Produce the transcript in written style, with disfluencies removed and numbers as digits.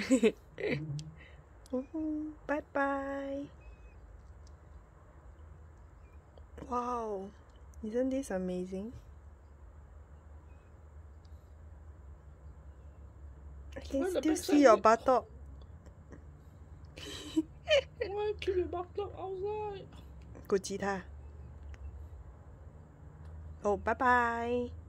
Bye bye. Wow, isn't this amazing? I can still see your buttock. Why keep your buttock outside? 顾及它。Oh, bye bye.